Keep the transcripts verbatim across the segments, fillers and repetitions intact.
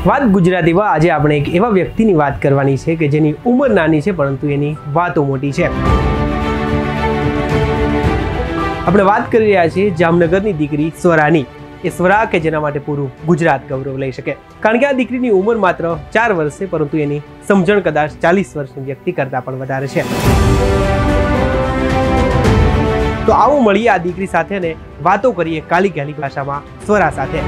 વાત ગુજરાતીમાં આજે આપણે એક એવા વ્યક્તિની વાત કરવાની છે કે જેની ઉંમર નાની છે પરંતુ એની વાતો મોટી છે। આપણે વાત કરી રહ્યા છીએ જામનગરની દીકરી સ્વરાની। એ સ્વરા કે જેના માટે પૂરું ગુજરાત ગૌરવ લઈ શકે, કારણ કે આ દીકરીની ઉંમર માત્ર ચાર વર્ષ છે પરંતુ એની સમજણ કદાચ ચાલીસ વર્ષની વ્યક્તિ કરતાં પણ વધારે છે। તો આવો મળીએ આ દીકરી સાથે અને વાતો કરીએ કાલી કાલી ભાષામાં સ્વરા સાથે।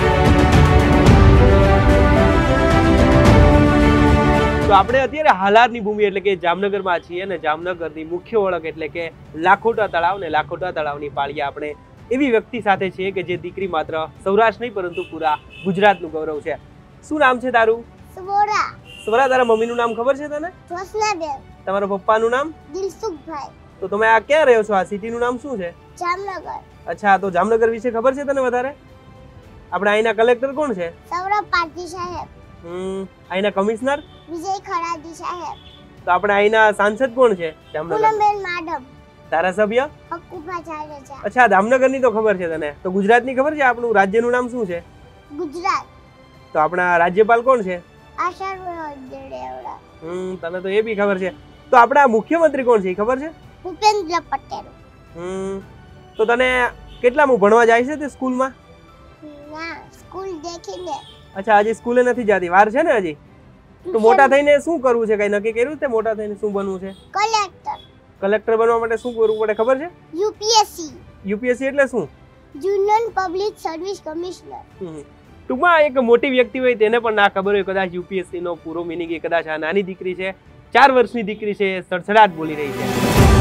તો આપણે અત્યારે હાલારની ભૂમિ એટલે કે જામનગરમાં છીએ અને જામનગરની મુખ્ય ઓળખ એટલે કે લાખોટા તળાવ ને લાખોટા તળાવની પાળીએ આપણે એવી વ્યક્તિ સાથે છીએ કે જે દીકરી માત્ર સૌરાષ્ટ્ર નહીં પરંતુ પૂરા ગુજરાતનું ગૌરવ છે। શું નામ છે તારું? સ્વરા। સ્વરા, તારા મમ્મીનું નામ ખબર છે તને? જોશનાબેન। તમારા પપ્પાનું નામ? દિલસુખભાઈ। તો તમે આ ક્યાં રહ્યો છો? આ સિટીનું નામ શું છે? જામનગર। અચ્છા, તો જામનગર વિશે ખબર છે તને વધારે? આપણે અહીંના કલેક્ટર કોણ છે? સૌરભ પાટીલ સાહેબ। હમ અહીંના કમિશનર? વિજય ખરાડી સાહેબ। તો આપણે અહીંના સાંસદ કોણ છે જામનગર? પૂનમબેન માડમ। ધારાસભ્ય? હકુભા જાડેજા। અચ્છા, જામનગરની તો ખબર છે તને, તો ગુજરાતની ખબર છે આપણું રાજ્યનું નામ શું છે? ગુજરાત। તો આપણા રાજ્યપાલ કોણ છે? આશાભાઈ દેવડા। હમ તને તો એ બી ખબર છે। તો આપણા મુખ્યમંત્રી કોણ છે એ ખબર છે? ભૂપેન્દ્ર પટેલ। હમ તો તને કેટલામું ભણવા જાય છે તે સ્કૂલમાં? ના, સ્કૂલ દેખીને। અચ્છા, હજી સ્કૂલે નથી જતી, વાર છે ને હજી? તો મોટા થઈને શું કરવું છે, કઈ નક્કી કર્યું છે? મોટા થઈને શું બનવું છે? કલેક્ટર। કલેક્ટર બનવા માટે શું કરવું પડે ખબર છે? યુપીએસસી। યુપીએસસી એટલે શું? Union public service commissioner. ટૂંકમાં એક મોટી વ્યક્તિ હોય તેને પણ ના ખબર હોય કદાચ યુપીએસસી નો પૂરો મિનિંગ એ કદાચ આ નાની દીકરી છે, ચાર વર્ષની દીકરી છે, સડસડાટ બોલી રહી છે।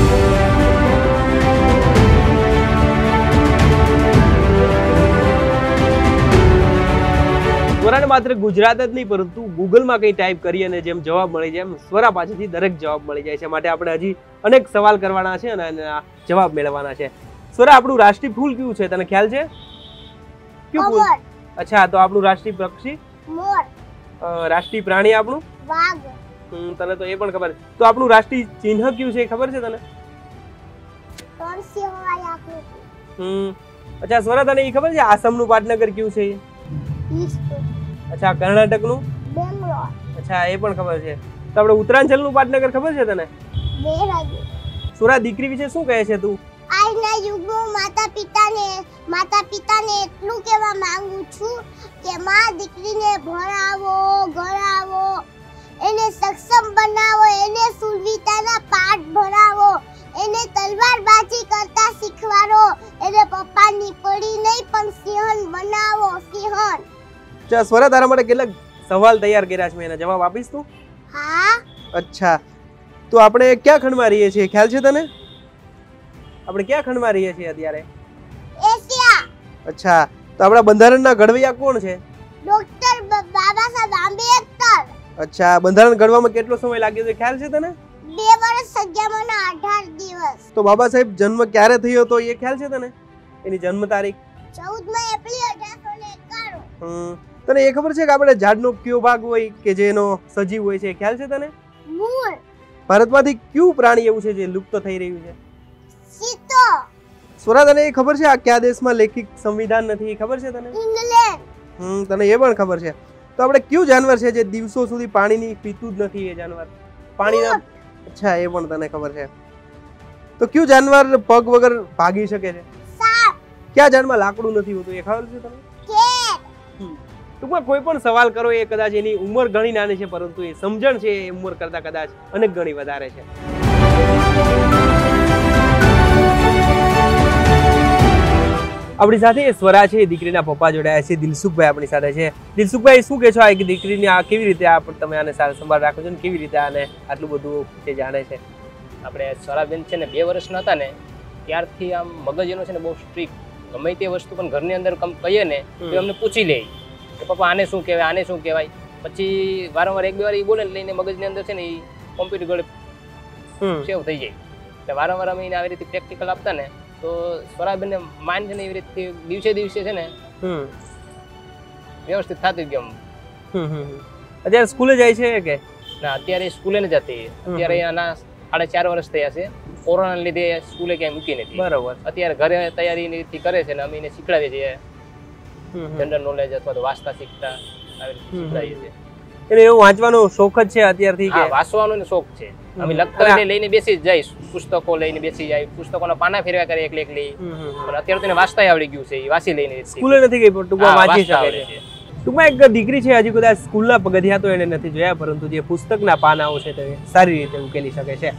સ્વરાને માત્ર ગુજરાત જ નહીં પરંતુ ગૂગલમાં કંઈ ટાઈપ કરી અને જેમ જવાબ મળી જાય એમ સ્વરા પાસેથી દરેક જવાબ મળી જાય છે। માટે આપણે હજી અનેક સવાલ કરવાના છે અને એના જવાબ મેળવવાના છે। સ્વરા, આપણું રાષ્ટ્રીય ફૂલ કયું છે તને ખ્યાલ છે? કયું ફૂલ? અચ્છા, તો આપણું રાષ્ટ્રીય પક્ષી? મોર। રાષ્ટ્રીય પ્રાણી આપણું? વાઘ। હમ તને તો એ પણ ખબર છે। તો આપણું રાષ્ટ્રીય ચિહ્ન કયું છે એ ખબર છે તને? ત્રણ સિંહોવાળી આકૃતિ। હમ અચ્છા સ્વરા, તને એ ખબર છે આસામનું પાટનગર કયું છે? અચ્છા, કર્ણાટકનું? બેંગ્લોર। અચ્છા, એ પણ ખબર છે। તો આપણે ઉત્તરાંચલનું પાટનગર ખબર છે તને? દેહરાદૂન। સ્વરા, દીકરી વિશે શું કહે છે તું? આજના યુગમાં માતા પિતાને માતા પિતાને એટલું કહેવા માંગુ છું કે માં દીકરીને ભણાવો, ગણાવો, એને સક્ષમ બનાવો, એને સુરવીરતાના પાઠ ભણાવો, એને તલવારબાજી કરતા શીખવાડો, એને પપ્પાની પડી નહીં પણ સિંહણ બનાવો, સિંહણ। અચ્છા સ્વરા, તારા માટે કેટલાક સવાલ તૈયાર કર્યા છે, મેં એના જવાબ આપીશ તું? હા। અચ્છા, તો આપણે ક્યાં ખંડમાં રહીએ છીએ ખ્યાલ છે તને? આપણે ક્યાં ખંડમાં રહીએ છીએ અત્યારે? એશિયા। અચ્છા, તો આપણા બંધારણના ઘડવૈયા કોણ છે? ડોક્ટર બાબા સાહેબ આંબેડકર। અચ્છા, બંધારણ ઘડવામાં કેટલો સમય લાગ્યો છે ખ્યાલ છે તને? બે વર્ષ અગિયાર અઢાર દિવસ। તો બાબા સાહેબ જન્મ ક્યારે થયો તો એ ખ્યાલ છે તને? એની જન્મ તારીખ? ચૌદમી એપ્રિલ અઢારસો ને એકાણું। હમ તને એ ખબર છે કે આપણે ઝાડનો કયો ભાગ હોય કે જેનો સજીવ હોય છે ખ્યાલ છે તને? મૂળ। ભારતમાંથી કયું પ્રાણી એવું છે જે લુપ્ત થઈ રહ્યું છે? ચિત્તો। સ્વરા, તને એ ખબર છે આ કયા દેશમાં લેખિત સંવિધાન નથી એ ખબર છે તને? ઇંગ્લેન્ડ। હમ તને એ પણ ખબર છે। તો આપણે કયું જાનવર છે જે દિવસો સુધી પાણીની પીતું જ નથી? એ જાનવર પાણીના? અચ્છા, એ પણ તને ખબર છે। તો કયું જાનવર પગ વગર ભાગી શકે છે? સાપ। કયા ઝાડમાં લાકડું નથી હોતું એ ખબર છે તને? કેળ। ટૂંકમાં કોઈ પણ સવાલ કરો એ કદાચ એની ઉંમર ઘણી નાની છે પરંતુ એ સમજણ છે એ ઉંમર કરતા કદાચ અનેક ગણી વધારે છે। આપણી સાથે એ સ્વરા છે, દીકરીના પપ્પા જોડાયા છે, દિલસુખભાઈ આપણી સાથે છે। દિલસુખભાઈ, શું કહે છો આ દીકરીની આ કેવી રીતે આ તમે આને સાર સંભાળ રાખો છો ને કેવી રીતે આને આટલું બધું છે જાણે છે? આપણે સ્વરાબેન છે ને બે વર્ષના હતા ને ત્યારથી આમ મગજ એનો છે ને બહુ સ્ટ્રિક્ટ, ગમે તે વસ્તુ પણ ઘરની અંદર કમ કહીએ ને તો અમને પૂછી લે કે પપ્પા આને શું કહેવાય, આને શું કહેવાય। પછી વારંવાર એક બે વાર એ બોલે ને લઈને મગજની અંદર છે ને એ કોમ્પ્યુટર ગળે સેવ થઈ જાય। એટલે વારંવાર અમે એને આવી રીતે પ્રેક્ટિકલ આપતા ને તો સ્વરાબેનને માઇન્ડ છે ને એવી રીતે દિવસે દિવસે છે ને વ્યવસ્થિત થતું ગયું। અત્યારે સ્કૂલે જાય છે કે ના? અત્યારે સ્કૂલે ન જતી, અત્યારે આના સાડા ચાર વર્ષ થયા છે। કોરોનાના લીધે સ્કૂલે ક્યાંય મૂકી નથી। બરાબર। અત્યારે ઘરે તૈયારી કરે છે ને અમે એને શીખડાવીએ છીએ, જનરલ નોલેજ અથવા તો વાંચતા શીખતા આવી રીતે શીખવાડીએ છીએ. એટલે એવું વાંચવાનો શોખ જ છે અત્યારથી કે હા, વાંચવાનો ને શોખ છે. અમે લખતા લઈને બેસી જ જઈશ, પુસ્તકો લઈને બેસી જાય, પુસ્તકોના પાના ફેરવા કરે એકલી એકલી. પણ અત્યારે તો એને વાંચતા આવડી ગયું છે, એ વાંચી લઈને સ્કૂલે નથી ગઈ પણ ટૂંકમાં વાંચી શકે છે. ટૂંકમાં એક દીકરી છે, હજી કદાચ સ્કૂલના પગથિયા તો એને નથી જોયા, પરંતુ જે પુસ્તકના પાનાઓ છે તે સારી રીતે ઉકેલી શકે છે.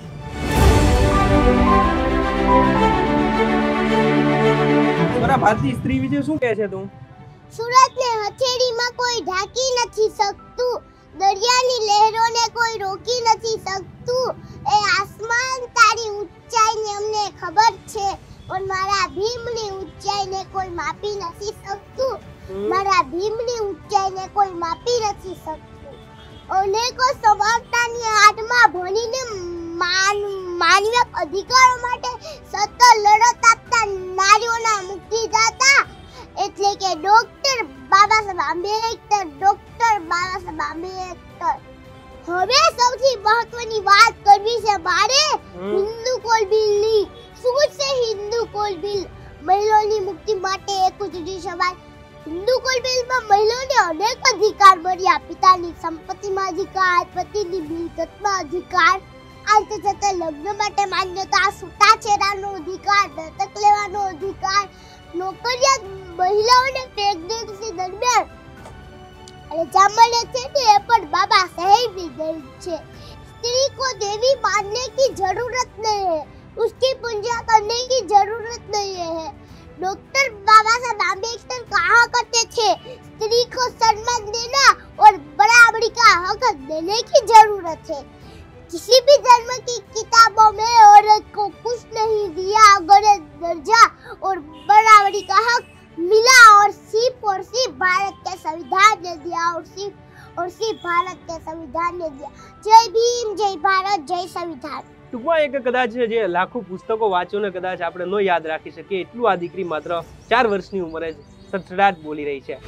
ભારતીય સ્ત્રી વિશે શું કહે છે તું? સુરતને હથેળીમાં કોઈ ઢાંકી નથી શકતું, દરિયાની લહેરોને કોઈ રોકી નથી શકતું. એ આસમાન તારી ઊંચાઈને અમને ખબર છે, પણ મારા ભીમની ઊંચાઈને કોઈ માપી નથી શકતું. મારા ભીમની ઊંચાઈને કોઈ માપી નથી શકતું. અનેકો સમાનતાની આડમાં ભણીને માનવીય અધિકારો માટે સતત લડત આપતા નારીઓના મુક્તિદાતા એટલે કે ડોક્ટર બાબા સાહેબ આંબેડકર. ડોક્ટર બાબા સાહેબ આંબેડકર. હવે સૌથી મહત્વની વાત કરવી છે મારે હિન્દુ કોલ બિલની. શું છે હિન્દુ કોલ બિલ? મહિલાઓની મુક્તિ માટે એક ઉજળી સવાલ. હિન્દુ કોલ બિલમાં મહિલાઓને અનેક અધિકાર મળ્યા. પિતાની સંપત્તિમાં અધિકાર, પતિની મિલકતમાં અધિકાર, આંતરજાતીય લગ્ન માટે માન્યતા, છૂટાછેડાનો અધિકાર, દત્તક લેવાનો અધિકાર, નોકરિયાત મહિલાઓને પ્રેગ્નન્સી દરમિયાન રજા મળે છે ને એ પણ બાબા સાહેબની દેન છે. स्त्री को देवी मानने की जरूरत नहीं है, उसकी पूजा करने की जरूरत नहीं है. डॉक्टर बाबा साहब आम्बेडकर कहा करते थे, स्त्री को सम्मान देना और बराबरी का हक देने की जरूरत है. किसी भी धर्म की किताबों में औरत को कुछ नहीं दिया अगर दर्जा और बराबरी का हक मिला, और सिर्फ और सिर्फ भारत के संविधान ने दिया, और सिर्फ और सिर्फ भारत के संविधान ने दिया. जय भीम, जय भारत, जय संविधान. ટૂંકમાં એક કદાચ જે લાખો પુસ્તકો વાંચો ને કદાચ આપણે ન યાદ રાખી શકીએ એટલું આ દીકરી માત્ર ચાર વર્ષની ઉંમરે જ સડસડાટ બોલી રહી છે.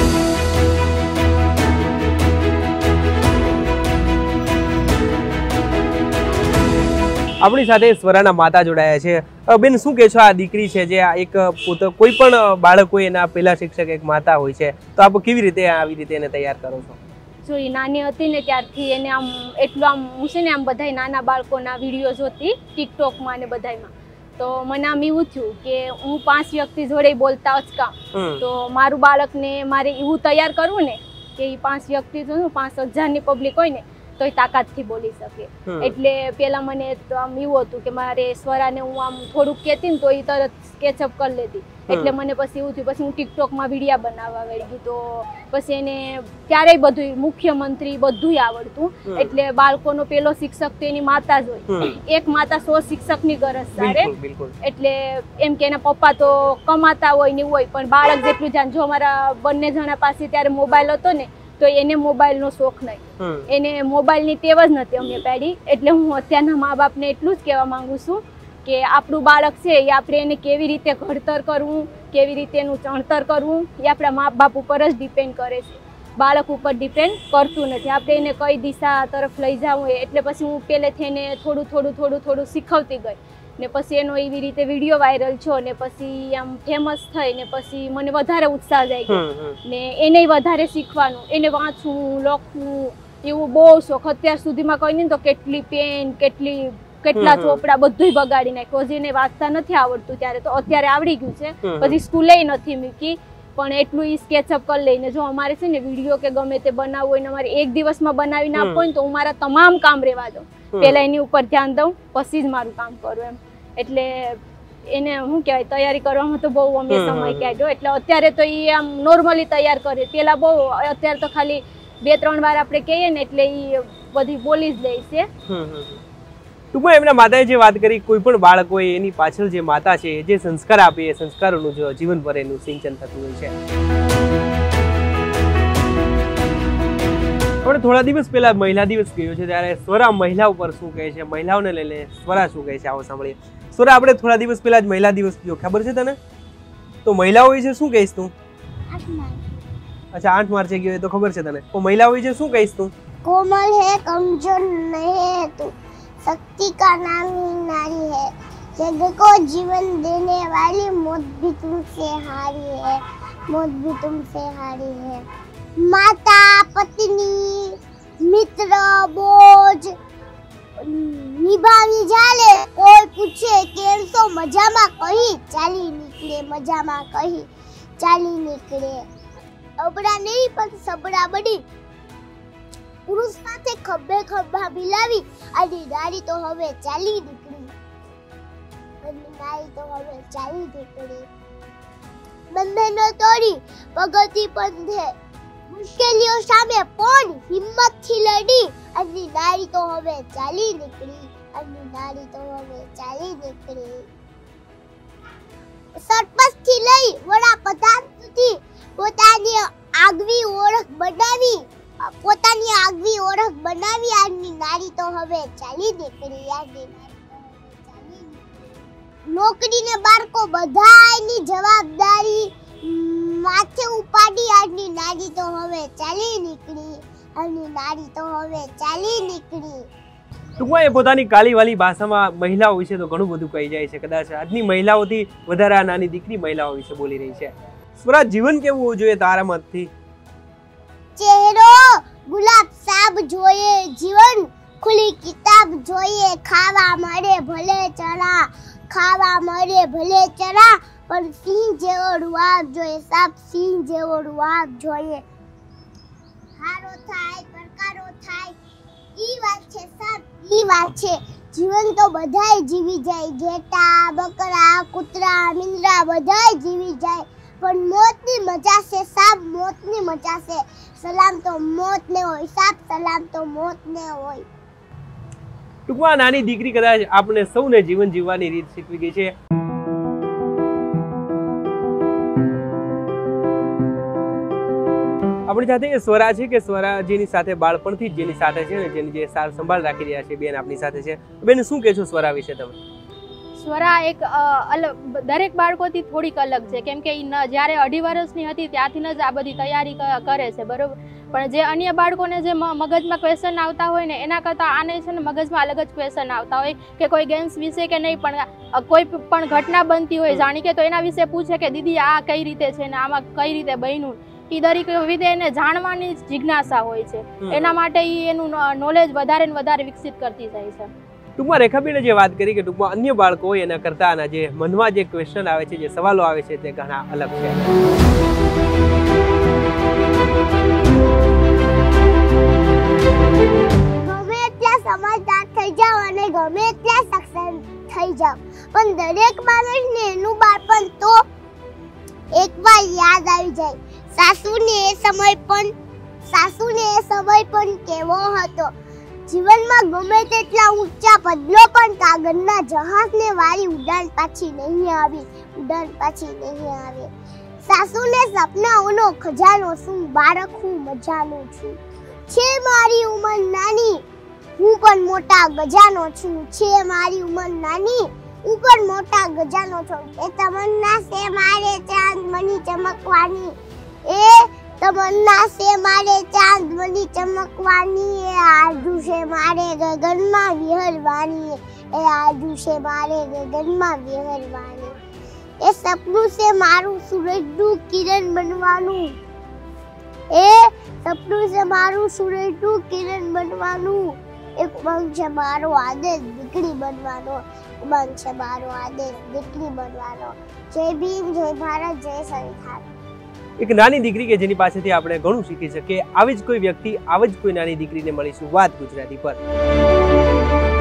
આપણી સાથે સ્વરાના માતા જોડાયા છે. બેન, શું કહેશો, આ દીકરી છે જે એક પોતે કોઈ પણ બાળક હોય એના પહેલા શિક્ષક એક માતા હોય છે, તો આપ કેવી રીતે આવી રીતે એને તૈયાર કરો છો? જો એ નાની હતી ને ત્યારથી એને આમ એટલું આમ હું છે ને આમ બધાય નાના બાળકોના વિડીયો જોતી ટિકટોકમાં ને બધાયમાં, તો મને આમ એવું થયું કે હું પાંચ વ્યક્તિ જોડે બોલતા અચકામ, તો મારું બાળકને મારે એવું તૈયાર કરવું ને કે એ પાંચ વ્યક્તિ જો પાંચ હજારની પબ્લિક હોય ને તો એ તાકાતથી બોલી શકે. એટલે પેલા મને તો આમ એવું હતું કે મારે સ્વરાને હું આમ થોડુંક કહેતી ને તો એ તરત સ્કેચઅપ કરી લેતી. એટલે મને પછી એવું થયું, પછી હું ટિકટોકમાં વિડીયા બનાવવા વળી તો પછી એને ક્યારેય બધું મુખ્યમંત્રી બધું આવડતું. એટલે બાળકોનો પેલો શિક્ષક તો એની માતા જ હોય. એક માતા સો શિક્ષકની ગરજ સારે. એટલે એમ કે એના પપ્પા તો કમાતા હોય ને એવું હોય, પણ બાળક જેટલું જાણ. જો અમારા બંને જણા પાસે ત્યારે મોબાઈલ હતો ને તો એને મોબાઈલનો શોખ નહીં, એને મોબાઈલની ટેવ જ નથી અમને પાડી. એટલે હું અત્યારના મા બાપને એટલું જ કહેવા માંગુ છું કે આપણું બાળક છે એ આપણે એને કેવી રીતે ઘડતર કરવું, કેવી રીતે એનું ચણતર કરવું એ આપણા મા બાપ ઉપર જ ડિપેન્ડ કરે છે, બાળક ઉપર ડિપેન્ડ કરતું નથી. આપણે એને કઈ દિશા તરફ લઈ જવું એટલે પછી હું પહેલેથી એને થોડું થોડું થોડું થોડું શીખવતી ગઈ ને પછી એનો એવી રીતે વિડીયો વાયરલ છો ને પછી આમ ફેમસ થઈ ને પછી મને વધારે ઉત્સાહ જાય ને એને વધારે શીખવાનું, એને વાંચવું લખવું એવું બહુ શોખ. અત્યાર સુધીમાં કહી નહીં તો કેટલી પેન કેટલી કેટલા ચોપડા બધું બગાડી નાખ્યું. જેને વાંચતા નથી આવડતું ત્યારે તો અત્યારે આવડી ગયું છે, પછી સ્કૂલે નથી મૂકી પણ એટલું ઈ સ્કેચઅપ કરી લઈને. જો અમારે છે ને વિડીયો કે ગમે તે બનાવવું હોય ને અમારે એક દિવસમાં બનાવીને આપવું હોય ને તો હું મારા તમામ કામ રહેવા દઉં, પેલા એની ઉપર ધ્યાન દઉં પછી જ મારું કામ કરું એમ. એટલે એને શું કહેવાય તૈયારી કરવામાં તો બહુ અમે સમય કાઢ્યો. એટલે અત્યારે તો એ આમ નોર્મલી તૈયાર કરે, પેલા બહુ, અત્યારે તો ખાલી બે ત્રણ વાર આપણે કહીએ ને એટલે એ બધી બોલી જ લે છે. ટૂંકમાં એમના માતાએ જે વાત કરી, કોઈ પણ બાળક હોય એની પાછળ જે માતા છે જે સંસ્કાર આપે એ સંસ્કારોનું જ જીવનભર એનું સિંચન થતું હોય છે. આપણે થોડા દિવસ પહેલા મહિલા દિવસ ગયો છે ત્યારે સ્વરા મહિલા ઉપર શું કહે છે, મહિલાઓને લઈને સ્વરા શું કહે છે, આવો સાંભળીએ. સ્વરા, આપણે થોડા દિવસ પહેલા જ મહિલા દિવસ ગયો, ખબર છે તને? તો મહિલાઓ વિશે શું કહીશ તું? અચ્છા, આઠ માર્ચે ગયો એ તો ખબર છે તને. તો મહિલાઓ વિશે શું કહીશ તું? कोमल है, कमजोर नहीं है तू, शक्ति का नाम ही नारी है, जग को जीवन देने वाली मौत भी तुमसे हारी है, मौत भी तुमसे हारी है. માતા, પત્ની, મિત્ર, બોજ નિભાવી ચાલે. કોઈ પૂછે કેમ છો મજામાં કહી ચાલી નીકળે, મજામાં કહી ચાલી નીકળે. અબડા નહીં પણ સબડા બની પુરુષ સાથે ખભે ખભા મિલાવી આડી નારી તો હવે ચાલી નીકળી, અને નારી તો હવે ચાલી નીકળી. બંધનો તોડી પ્રગતિ પંથે મુશ્કેલીઓ સામે પણ હિંમતથી લડી, અને નારી તો હવે ચાલી નીકળી, અને નારી તો હવે ચાલી નીકળી. સરપંચથી લઈ વડાપ્રધાન સુધી પોતાની આગવી ઓળખ બનાવી, પોતાની આગવી ઓળખ બનાવી આજની નારી તો હવે ચાલી નીકળી, આજની નારી તો હવે ચાલી નીકળી. નોકરીને બાળકો બધાયની જવાબદારી માથે ઉપાડી આજની નારી તો હવે ચાલી નીકળી, આજની નારી તો હવે ચાલી નીકળી. ટૂંકમાં એ પોતાની કાળીવાલી ભાષામાં મહિલાઓ વિશે તો ઘણું બધું કહી જાય છે. કદાચ આજની મહિલાઓથી વધારે આ નાની દીકરી મહિલાઓ વિશે બોલી રહી છે. સ્વરા, જીવન કેવું હોવું જોઈએ તારા મતથી? ચહેરો ગુલાબ સાબ જોઈએ, જીવન ખુલી કિતાબ જોઈએ. ખાવા મળે ભલે ચણા, ખાવા મળે ભલે ચણા, પણ સિંહ જેવો રૂઆબ જોઈએ, સાપ સિંહ જેવો રૂઆબ જોઈએ. હારો થાય પડકારો થાય ઈ વાત છે સાપ, ઈ વાત છે. જીવન તો બધાય જીવી જાય, ઘેટા, બકરા, કૂતરા, મીંદડા બધાય જીવી જાય, પણ મોતની મજા છે સાપ, મોતની મજા છે. સલામ તો મોતને હોય સાપ, સલામ તો મોતને હોય. ટૂંકમાં નાની દીકરી કદાચ આપણે સૌને જીવન જીવવાની રીત શીખવી ગઈ છે. આપણી સાથે સ્વરા છે કે સ્વરા જેની સાથે બાળપણથી જ જેની સાથે છે ને જેની જે સાર સંભાળ રાખી રહ્યા છે બેન આપણી સાથે છે. બેન, શું કહેશો સ્વરા વિશે તમે? સ્વરા એક અલગ, દરેક બાળકોથી થોડીક અલગ છે, કેમ કે જ્યારે અઢી વર્ષની હતી ત્યાંથી જ આ બધી તૈયારી કરે છે, બરોબર. પણ જે અન્ય બાળકોને જે મગજમાં ક્વેશ્ચન આવતા હોય ને એના કરતાં આને છે ને મગજમાં અલગ જ ક્વેશ્ચન આવતા હોય કે કોઈ ગેમ્સ વિશે કે નહીં, પણ કોઈ પણ ઘટના બનતી હોય જાણી કે તો એના વિશે પૂછે કે દીદી આ કઈ રીતે છે ને આમાં કઈ રીતે બન્યું. એ દરેક વિધે એને જાણવાની જિજ્ઞાસા હોય છે, એના માટે એ એનું નોલેજ વધારે ને વધારે વિકસિત કરતી જાય છે. ટૂંકમાં રેખાબેને જે વાત કરી કે ટૂંકમાં અન્ય બાળકો હોય એના કરતા આના જે મનમાં જે ક્વેશ્ચન આવે છે, જે સવાલો આવે છે તે ઘણા અલગ છે. ગમે એટલા સમજદાર થઈ જાવ અને ગમે એટલા સક્ષમ થઈ જાવ, પણ દરેક બાળકને એનું બાળપણ તો એકવાર યાદ આવી જાય. સાસુને એ સમય પણ સાસુને એ સમય પણ કેવો હતો. જીવનમાં ગમે તેટલા ઊંચા પદલો પણ કાગળના જહાજને વાળી ઉડાન પાછી નહીં આવી, ઉડાન પાછી નહીં આવી. સાસુને સપનાઓનો ખજાનો શું, બાળક હું મજાનો છું. છે મારી ઉંમર નાની, હું પણ મોટા ગજાનો છું. છે મારી ઉંમર નાની, હું પણ મોટા ગજાનો છું. એ તમન્ના છે મારે ચાંદમની ચમકવાની, એ તમન્ના છે મારે ચાંદમની ચમકવાની, એ આરજુ છે મારે ગગનમાં વિહરવાની, એ આરજુ છે મારે ગગનમાં વિહરવાની. એ સપનું છે મારું સૂરજનું કિરણ બનવાનું, એ સપનું છે મારું સૂરજનું કિરણ બનવાનું. એક ઉમંગ છે મારો આદેશ દીકરી બનવાનો, ઉમંગ છે મારો આદેશ દીકરી બનવાનો. જય ભીમ, જય ભારત, જય સંવિધાન. એક નાની દીકરી કે જેની પાસેથી આપણે ઘણું શીખી શકીએ, આવી જ કોઈ વ્યક્તિ, આવી જ કોઈ નાની દીકરીને મળીશું વાત ગુજરાતી પર.